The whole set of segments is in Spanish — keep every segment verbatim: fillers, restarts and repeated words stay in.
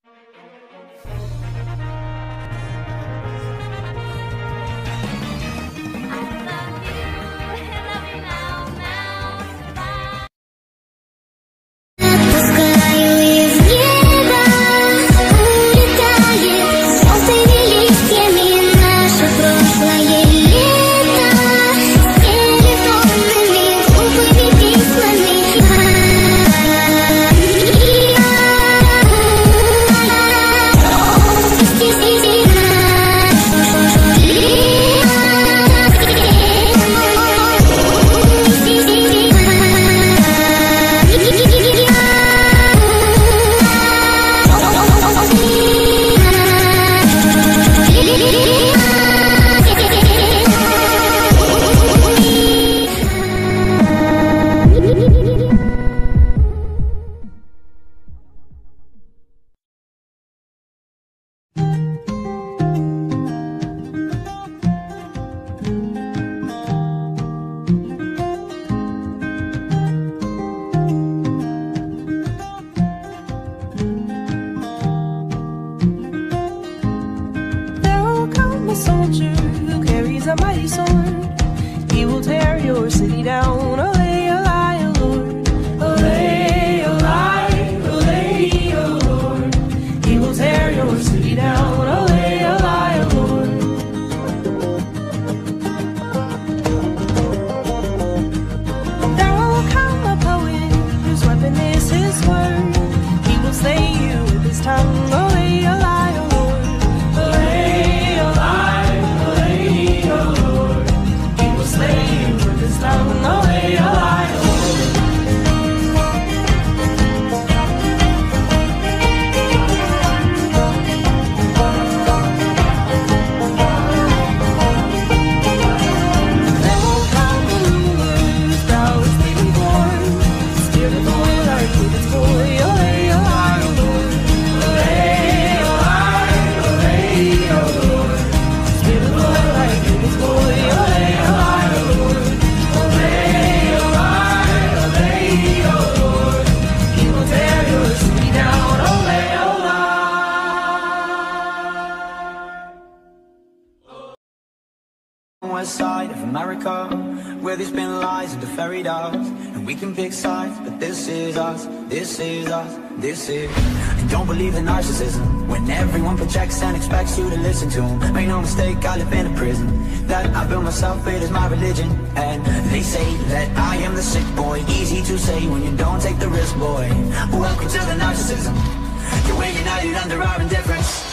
West side of America, where there's been lies and the fairy dust, and we can pick sides, but this is us, this is us, this is. And don't believe in narcissism, when everyone projects and expects you to listen to them. Make no mistake, I live in a prison that I built myself, it is my religion. And they say that I am the sick boy, easy to say when you don't take the risk, boy. Welcome to the narcissism, you're way united under our indifference.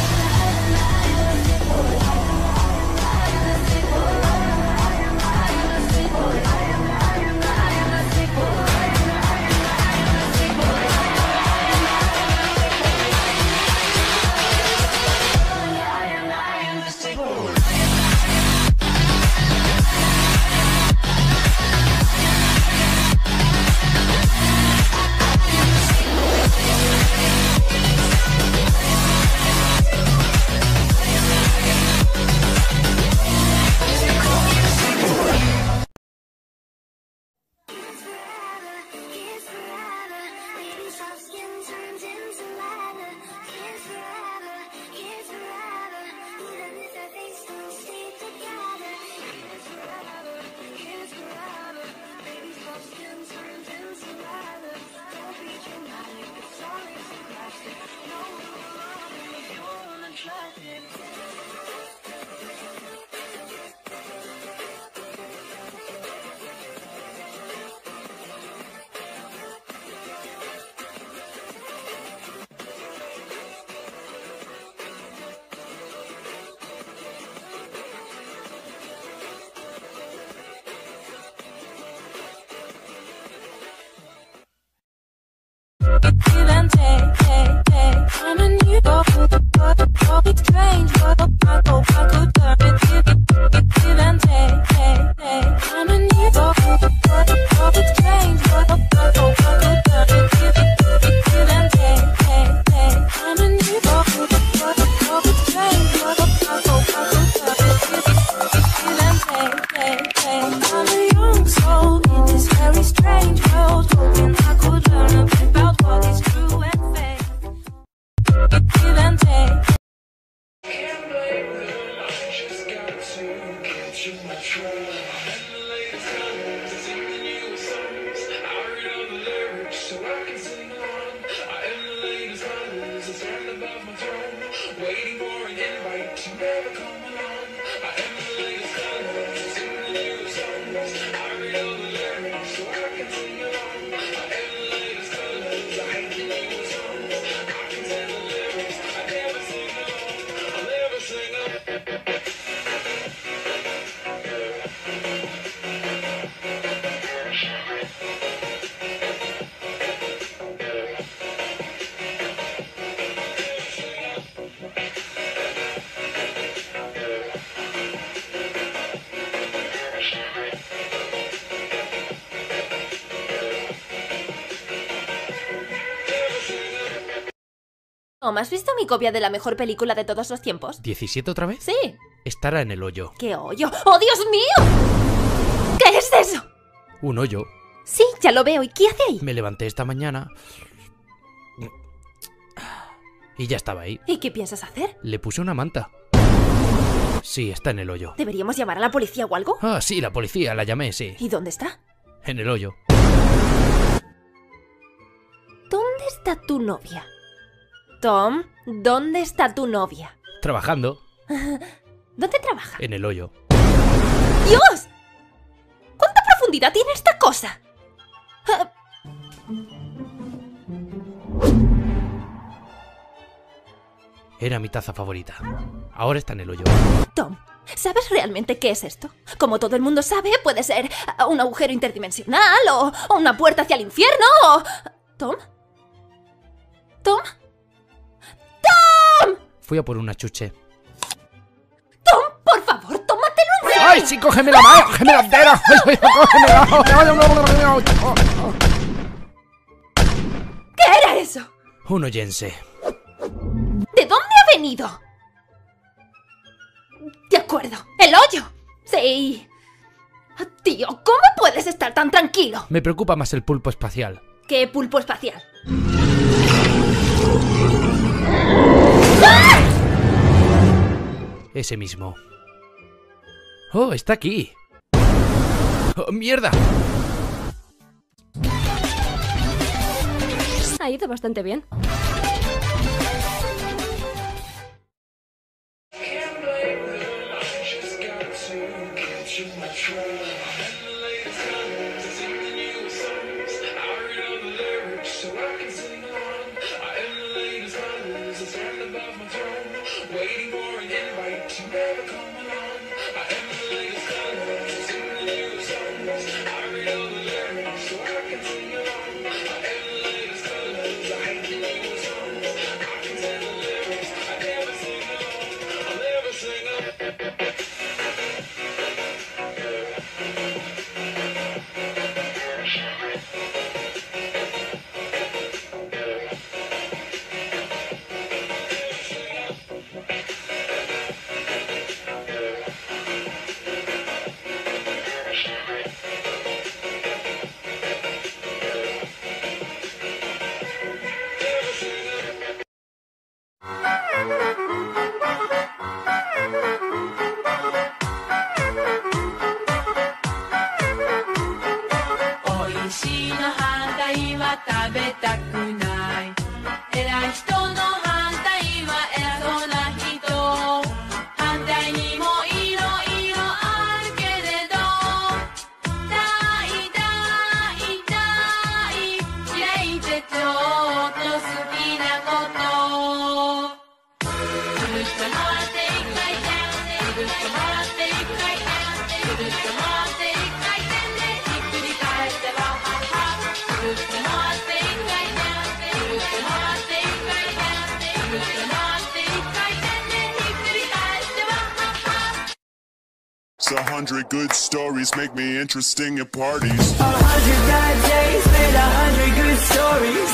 Give and take, take, take. I'm a new dog with a butt. It's strange, but I hope I could turn it. Give, give and take, take, take. I'm a new dog with a butt. It's strange, but I hope I could turn it. Give, give and take, take, take. I'm a new dog with a butt. It's strange, but I hope I could turn it. Give, give and take, take, take. I'm a young soul in this very strange world, hoping I could learn a bit about what is true and fake. Tom, ¿has visto mi copia de la mejor película de todos los tiempos? ¿diecisiete otra vez? Sí. Estará en el hoyo. ¿Qué hoyo? ¡Oh, Dios mío! ¿Qué es eso? Un hoyo. Sí, ya lo veo. ¿Y qué hace ahí? Me levanté esta mañana y ya estaba ahí. ¿Y qué piensas hacer? Le puse una manta. Sí, está en el hoyo. ¿Deberíamos llamar a la policía o algo? Ah, sí, la policía, la llamé, sí. ¿Y dónde está? En el hoyo. ¿Dónde está tu novia? Tom, ¿dónde está tu novia? Trabajando. ¿Dónde trabaja? En el hoyo. ¡Dios! ¿Cuánta profundidad tiene esta cosa? Ah. Era mi taza favorita. Ahora está en el hoyo. Tom, ¿sabes realmente qué es esto? Como todo el mundo sabe, puede ser un agujero interdimensional o, o una puerta hacia el infierno o... ¿Tom? ¿Tom? ¡Tom! Fui a por una chuche. ¡Tom, por favor, tómatelo en serio! ¡Ay, sí, cógeme la mano! ¡Cógeme la entera! ¿Qué era eso? Un oyense. ¿De dónde ha venido? De acuerdo, el hoyo. Sí. Tío, ¿cómo puedes estar tan tranquilo? Me preocupa más el pulpo espacial. ¿Qué pulpo espacial? Ese mismo. ¡Oh, está aquí! ¡Oh, mierda! Ha ido bastante bien. A hundred good stories make me interesting at parties. A hundred bad days made a hundred good stories.